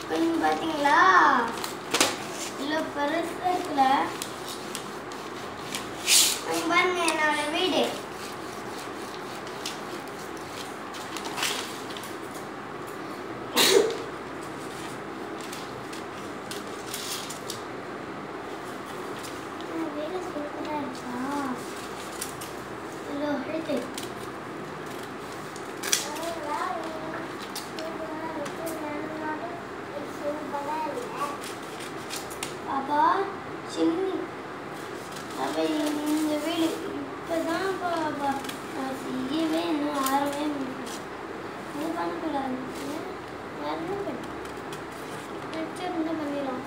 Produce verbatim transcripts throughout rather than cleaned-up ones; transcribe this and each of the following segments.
கொஞ்சம் பார்த்தீங்களா இவ்வளோ பெருசாக இருக்குல்ல. பாருங்க என்னோட வீடு. வீடு சூப்பராக இருக்கா? இவ்வளோ அழுத்து பாப்பா சின்னி அப்போ இந்த வீடு இப்போதான் பாப்பா நான் செய்யவே இன்னும் ஆரம்பவே முடியும். இது பண்ணக்கூடாது. வேறு வச்சு இருந்து பண்ணிடலாம்.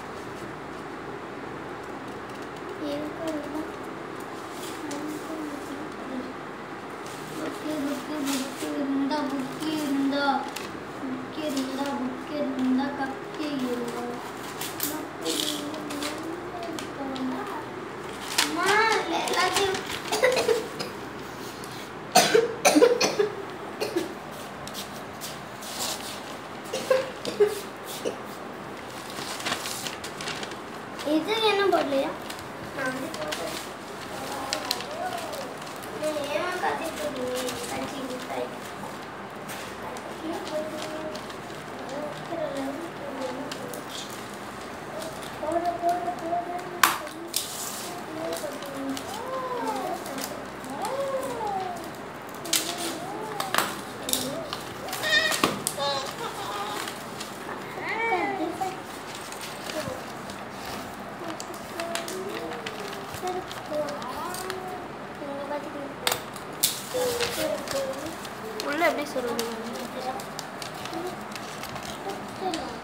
புக்கு புக்கு புக்கு இருந்தா புக்கு இருந்தா புக்கு இருந்தா புக்கு இருந்தா கக்கி இருந்தா அம்மா எல்லாத்தையும் இது என்ன போடலையா? நான் வந்து போட்டேன். ஏன் கத்திட்டு உள்ள எப்படி சொல்லுங்க?